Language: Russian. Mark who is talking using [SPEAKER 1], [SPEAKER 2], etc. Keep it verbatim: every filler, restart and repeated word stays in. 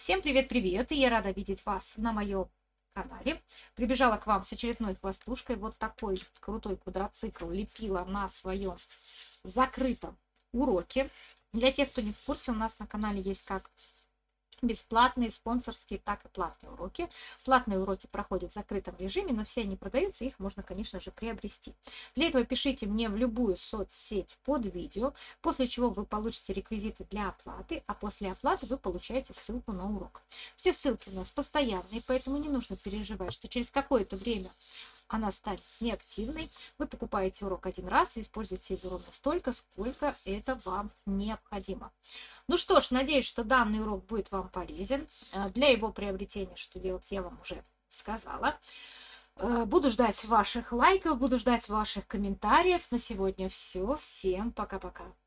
[SPEAKER 1] Всем привет-привет! И я рада видеть вас на моем канале. Прибежала к вам с очередной хвостушкой. Вот такой крутой квадроцикл лепила на своем закрытом уроке. Для тех, кто не в курсе, у нас на канале есть как бесплатные, спонсорские, так и платные уроки. Платные уроки проходят в закрытом режиме, но все они продаются, их можно, конечно же, приобрести. Для этого пишите мне в любую соцсеть под видео, после чего вы получите реквизиты для оплаты, а после оплаты вы получаете ссылку на урок. Все ссылки у нас постоянные, поэтому не нужно переживать, что через какое-то время она станет неактивной. Вы покупаете урок один раз и используете его ровно столько, сколько это вам необходимо. Ну что ж, надеюсь, что данный урок будет вам полезен. Для его приобретения, что делать, я вам уже сказала. Буду ждать ваших лайков, буду ждать ваших комментариев. На сегодня все. Всем пока-пока.